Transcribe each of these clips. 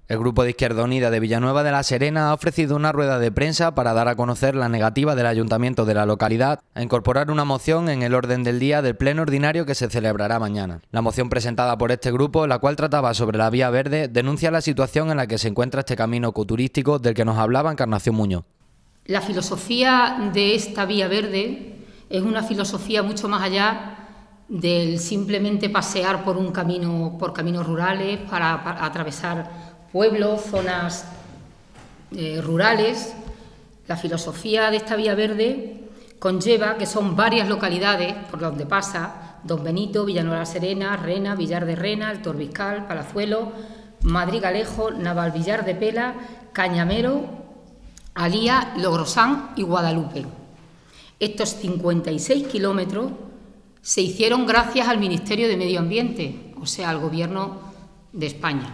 El Grupo de Izquierda Unida de Villanueva de la Serena ha ofrecido una rueda de prensa para dar a conocer la negativa del Ayuntamiento de la localidad a incorporar una moción en el orden del día del pleno ordinario que se celebrará mañana. La moción presentada por este grupo, la cual trataba sobre la Vía Verde, denuncia la situación en la que se encuentra este camino ecoturístico del que nos hablaba Encarnación Muñoz. La filosofía de esta Vía Verde es una filosofía mucho más allá del simplemente pasear por un camino, por caminos rurales, para atravesar pueblos, zonas rurales. La filosofía de esta Vía Verde conlleva que son varias localidades por donde pasa: Don Benito, Villanueva de la Serena, Rena, Villar de Rena, El Torbiscal, Palazuelo, Madrid-Galejo, Navalvillar de Pela, Cañamero, Alía, Logrosán y Guadalupe. Estos 56 kilómetros se hicieron gracias al Ministerio de Medio Ambiente, o sea, al Gobierno de España.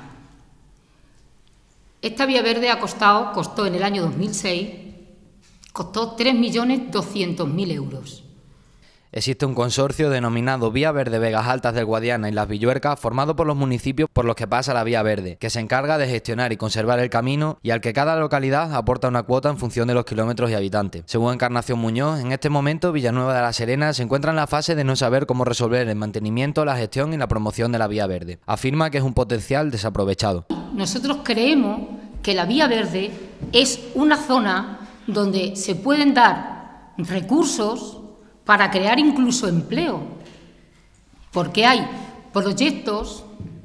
Esta Vía Verde costó en el año 2006, costó 3.200.000 euros. Existe un consorcio denominado Vía Verde Vegas Altas del Guadiana y Las Villuercas, formado por los municipios por los que pasa la Vía Verde, que se encarga de gestionar y conservar el camino y al que cada localidad aporta una cuota en función de los kilómetros y habitantes. Según Encarnación Muñoz, en este momento Villanueva de la Serena se encuentra en la fase de no saber cómo resolver el mantenimiento, la gestión y la promoción de la Vía Verde. Afirma que es un potencial desaprovechado. Nosotros creemos que la Vía Verde es una zona donde se pueden dar recursos para crear incluso empleo, porque hay proyectos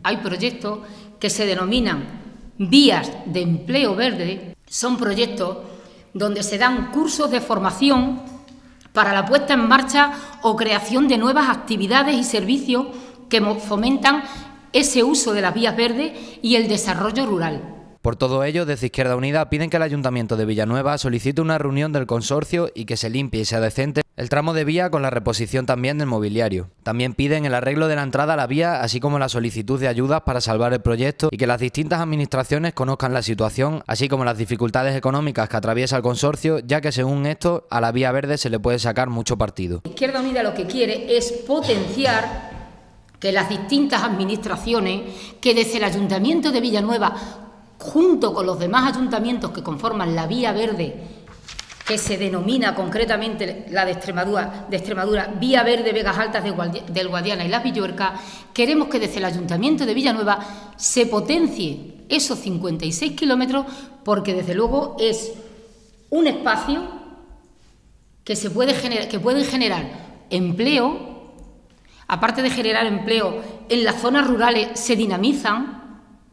que se denominan vías de empleo verde. Son proyectos donde se dan cursos de formación para la puesta en marcha o creación de nuevas actividades y servicios que fomentan ese uso de las vías verdes y el desarrollo rural. Por todo ello, desde Izquierda Unida piden que el Ayuntamiento de Villanueva solicite una reunión del consorcio y que se limpie y sea decente el tramo de vía con la reposición también del mobiliario. También piden el arreglo de la entrada a la vía, así como la solicitud de ayudas para salvar el proyecto y que las distintas administraciones conozcan la situación, así como las dificultades económicas que atraviesa el consorcio, ya que según esto, a la Vía Verde se le puede sacar mucho partido. Izquierda Unida lo que quiere es potenciar que las distintas administraciones, que desde el Ayuntamiento de Villanueva, junto con los demás ayuntamientos que conforman la Vía Verde, que se denomina concretamente la de Extremadura, Vía Verde Vegas Altas del Guadiana y Las Villuercas, queremos que desde el Ayuntamiento de Villanueva se potencie esos 56 kilómetros, porque desde luego es un espacio que puede generar empleo. Aparte de generar empleo, en las zonas rurales se dinamizan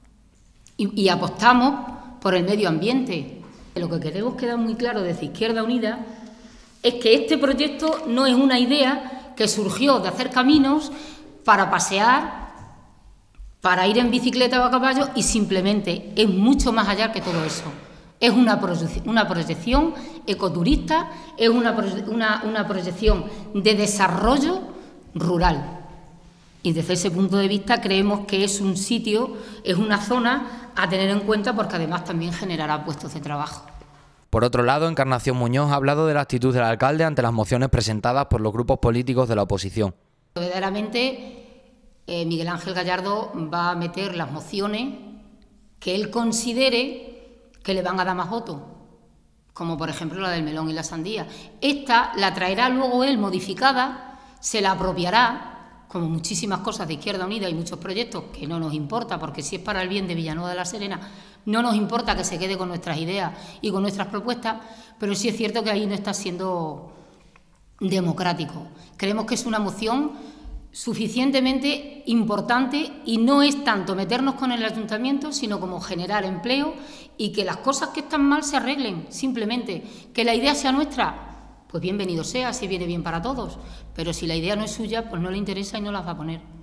y apostamos por el medio ambiente. Lo que queremos quedar muy claro desde Izquierda Unida es que este proyecto no es una idea que surgió de hacer caminos para pasear, para ir en bicicleta o a caballo, y simplemente es mucho más allá que todo eso. Es una proyección ecoturista, es una proyección de desarrollo rural. Y desde ese punto de vista creemos que es un sitio, es una zona a tener en cuenta, porque además también generará puestos de trabajo. Por otro lado, Encarnación Muñoz ha hablado de la actitud del alcalde ante las mociones presentadas por los grupos políticos de la oposición. Verdaderamente, Miguel Ángel Gallardo va a meter las mociones que él considere que le van a dar más votos, como por ejemplo la del melón y la sandía. Esta la traerá luego él modificada, se la apropiará, como muchísimas cosas de Izquierda Unida y muchos proyectos que no nos importa, porque si es para el bien de Villanueva de la Serena, no nos importa que se quede con nuestras ideas y con nuestras propuestas, pero sí es cierto que ahí no está siendo democrático. Creemos que es una moción suficientemente importante y no es tanto meternos con el ayuntamiento, sino como generar empleo y que las cosas que están mal se arreglen, simplemente. Que la idea sea nuestra, pues bienvenido sea, si viene bien para todos, pero si la idea no es suya, pues no le interesa y no las va a poner.